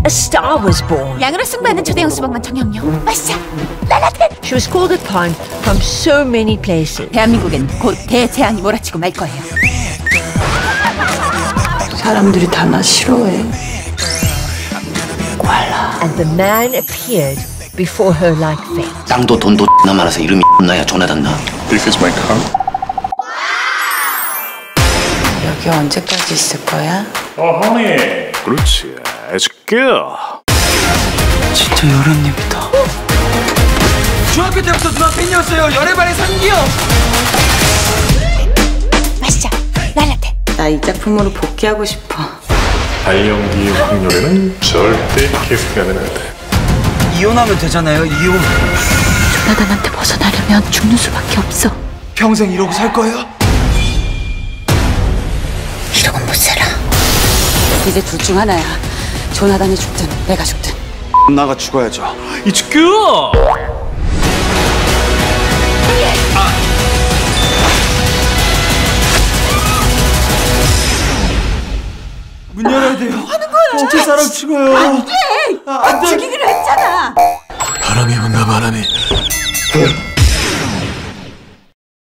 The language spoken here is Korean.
a star was born. 양으로 승부하는 초대형 수박만 정형용. 마시자. 랄라텐. She was called upon from so many places. 대한민국엔 곧 대재앙이 몰아치고 말 거예요. 사람들이 다 나 싫어해. And the man appeared before her like fate. 땅도 돈도 나 많아서 이름이 나야 조나단 나. This is my car. 여기 언제까지 있을 거야? honey. 그렇지. It's good. 진짜 여름님이다. 중학교 때부터 누나 팬이었어요. 열애반의 상기요. 마시자. 랄라텐. 나 이 작품으로 복귀하고 싶어. 발연기의 확률에는 절대 계속하면 안 돼. 이혼하면 되잖아요. 이혼. 조나단한테 벗어나려면 죽는 수밖에 없어. 평생 이러고 살 거예요? 이러곤 못 살아. 이제 둘 중 하나야. 조나단이 죽든 내가 죽든. 나가 죽어야죠. It's good. 문 열어야 돼요. 하는 거야. 제 사람 죽어요. 안 돼. 죽이기로 했잖아. 바람이 분다 바람이.